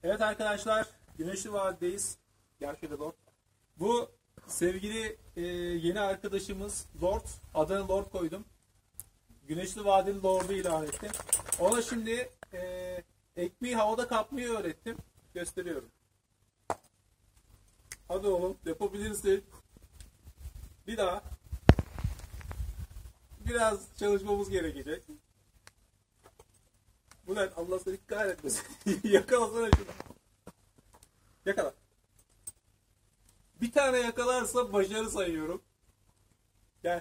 Evet arkadaşlar, Güneşli Vadi'deyiz. Gel şöyle Lord. Bu sevgili yeni arkadaşımız Lord. Adını Lord koydum. Güneşli Vadi'nin Lord'u ilan ettim. Ona şimdi ekmeği havada kapmayı öğrettim. Gösteriyorum. Hadi oğlum, yapabilirsin. Bir daha. Biraz çalışmamız gerekecek. Bu ne? Allah seni kahretmesin. Yakalasana şunu. Yakala. Bir tane yakalarsa başarı sayıyorum. Gel.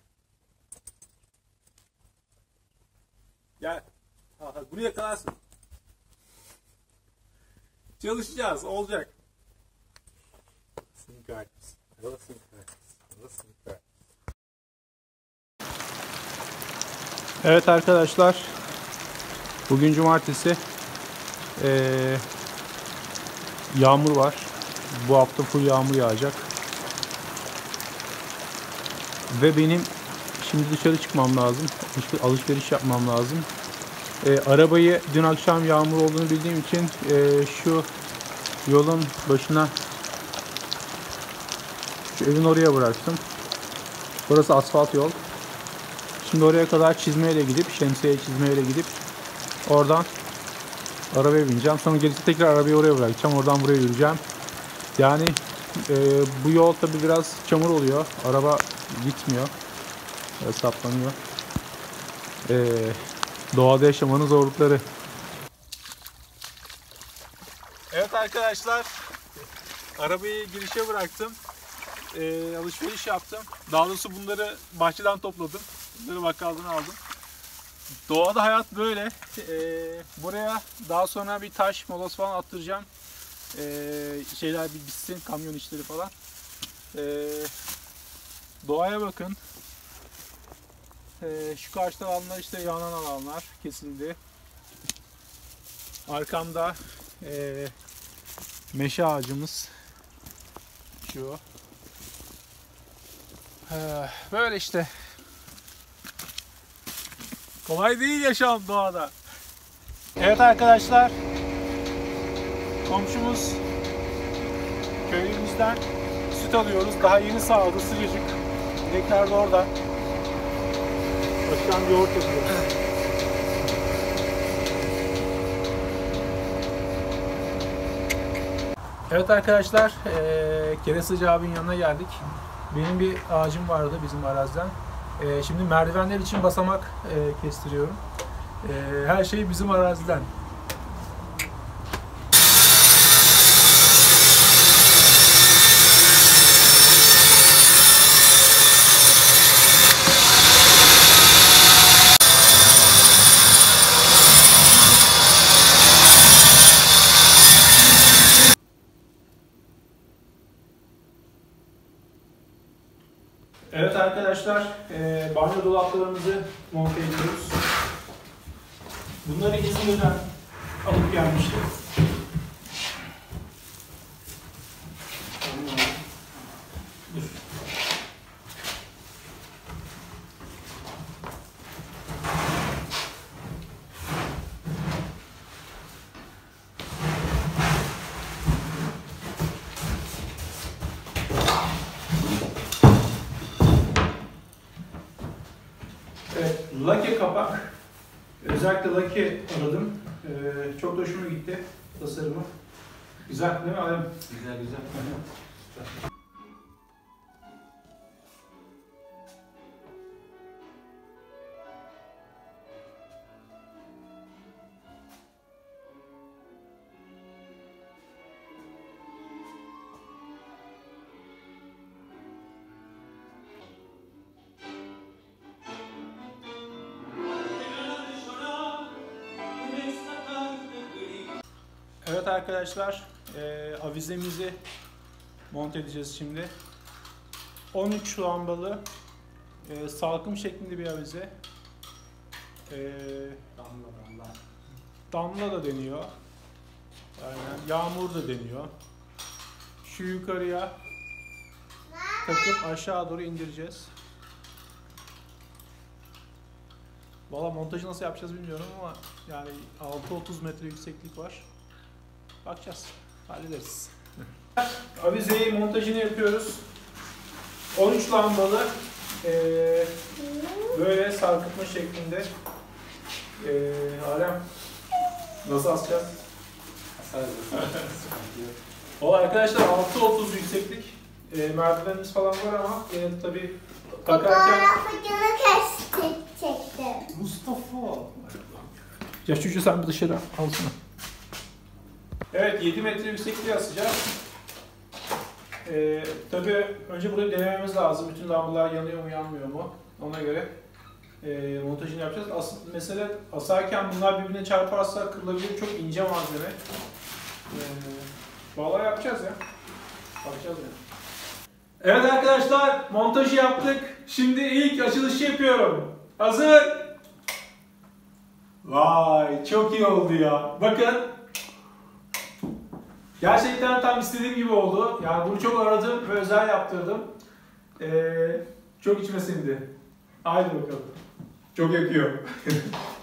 Gel. Aha, bunu yakalarsın. Çalışacağız. Olacak. Evet arkadaşlar. Bugün cumartesi. Yağmur var. Bu hafta full yağmur yağacak. Ve benim şimdi dışarı çıkmam lazım. Alışveriş yapmam lazım. Arabayı dün akşam yağmur olduğunu bildiğim için şu yolun başına, şu evin oraya bıraktım. Burası asfalt yol. Şimdi oraya kadar çizmeyle gidip, şemsiye çizmeyle gidip oradan arabaya bineceğim. Sonra gelirse tekrar arabayı oraya bırakacağım. Oradan buraya yürüyeceğim. Yani bu yol tabi biraz çamur oluyor. Araba gitmiyor. Saplanıyor. Doğada yaşamanın zorlukları. Evet arkadaşlar. Arabayı girişe bıraktım. Alışveriş yaptım. Daha doğrusu bunları bahçeden topladım. Bunları bakkaldan aldım. Doğada hayat böyle. Buraya daha sonra bir taş molası falan attıracağım. Şeyler bir bitsin, kamyon işleri falan. Doğaya bakın. Şu karşıda alanlar işte yanan alanlar kesildi. Arkamda meşe ağacımız şu. Böyle işte. Kolay değil yaşam doğada. Evet arkadaşlar. Komşumuz köyümüzden süt alıyoruz. Daha yeni sağladı, sıcacık. İnekler de orada. Başkan yoğurt yapıyor. Evet arkadaşlar, Keresacı abinin yanına geldik. Benim bir ağacım vardı bizim araziden. Şimdi merdivenler için basamak kestiriyorum. Her şey bizim araziden. Evet arkadaşlar, banyo dolaplarımızı monte ediyoruz. Bunları İzmir'den alıp gelmiştim. Dur. Evet, lake kapak. Özellikle lake aradım. Çok da hoşuma gitti tasarımı. Güzel değil mi Alem? Güzel güzel. Evet arkadaşlar, avizemizi monte edeceğiz şimdi. 13 lambalı salkım şeklinde bir avize. Damla da deniyor. Aynen. Yağmur da deniyor. Şu yukarıya takıp aşağı doğru indireceğiz. Valla montajı nasıl yapacağız bilmiyorum ama yani 6-30 metre yükseklik var. Bakacağız. Hallederiz. Avizeyi montajını yapıyoruz. 13 lambalı böyle sarkıtma şeklinde. Alem nasıl asacağız? O arkadaşlar 6.30 yükseklik merdivenimiz falan var ama yine tabii takarken Fotoğrafını çektim. Mustafa. Ya çocuğu sen bir dışarı alsana. Evet 7 metre yüksekliğe asacağız. Tabii önce burayı denememiz lazım. Bütün lambalar yanıyor mu yanmıyor mu? Ona göre montajını yapacağız. Mesela asarken bunlar birbirine çarparsa kırılabilir. Çok ince malzeme. Vallahi yapacağız ya. Bakacağız ya. Evet arkadaşlar montajı yaptık. Şimdi ilk açılışı yapıyorum. Hazır. Vay çok iyi oldu ya. Bakın. Gerçekten tam istediğim gibi oldu. Yani bunu çok aradım ve özel yaptırdım. Çok içime sindi. Haydi bakalım. Çok yakıyor.